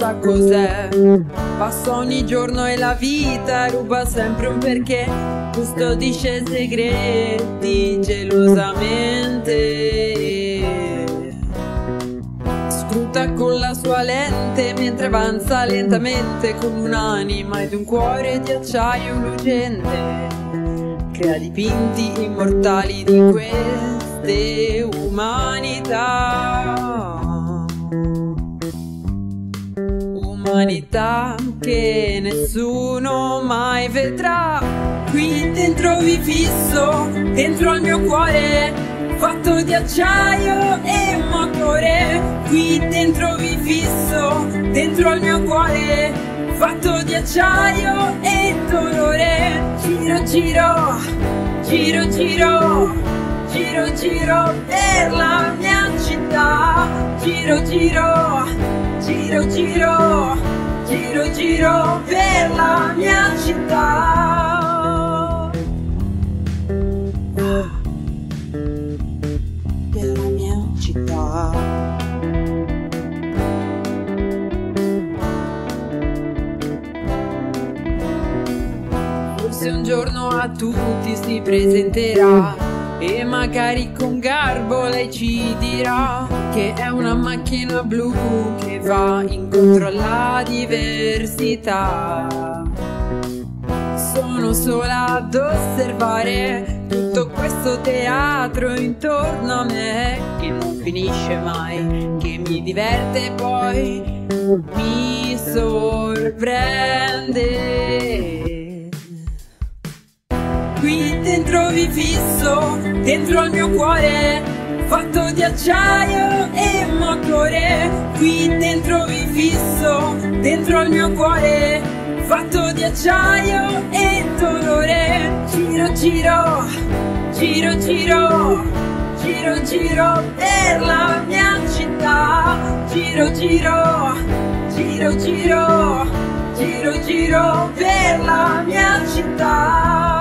sa cos'è. Passa ogni giorno e la vita ruba sempre un perché, custodisce segreti gelosamente, scruta con la sua lente mentre avanza lentamente, con un'anima ed un cuore di acciaio lucente. Crea dipinti immortali di queste umanità, umanità che nessuno mai vedrà. Qui dentro vi fisso, dentro al mio cuore, fatto di acciaio e motore. Qui dentro vi fisso, dentro al mio cuore, fatto di acciaio e dolore. Giro, giro, giro, giro, giro, giro per la mia città. Giro, giro, giro, giro, giro, giro per la mia città. Per la mia città. Forse un giorno a tutti si presenterà e magari con garbo lei ci dirà che è una macchina blu che va incontro alla diversità. Sono sola ad osservare tutto questo teatro intorno a me che non finisce mai, che mi diverte e poi mi sorprende. Qui dentro vi fisso, dentro al mio cuore, fatto di acciaio e motore. Qui dentro vi fisso, dentro al mio cuore, fatto di acciaio e dolore. Giro, giro, giro, giro, giro, giro per la mia città. Giro, giro, giro, giro, giro, giro per la mia città.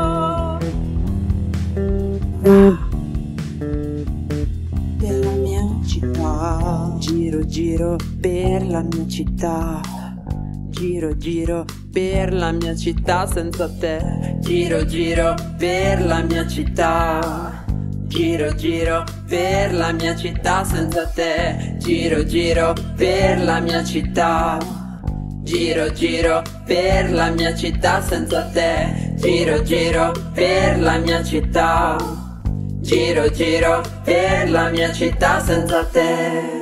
Per la mia città. Giro, giro per la mia città. Giro, giro per la mia città senza te. Giro, giro per la mia città. Giro, giro per la mia città senza te. Giro, giro per la mia città. Giro, giro per la mia città senza te. Giro, giro per la mia città. Giro, giro per la mia città senza te.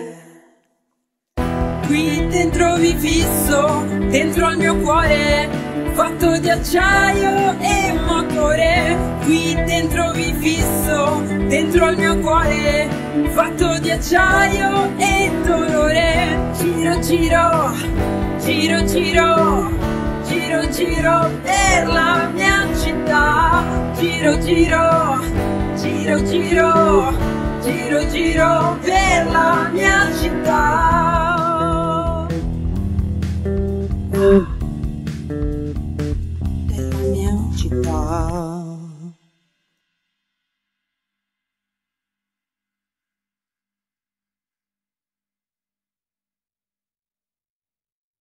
Qui dentro vi fisso, dentro al mio cuore, fatto di acciaio e motore. Qui dentro vi fisso, dentro al mio cuore, fatto di acciaio e dolore. Giro, giro, giro, giro, giro, giro per la mia città. Giro, giro, giro, giro, giro, giro per la mia città.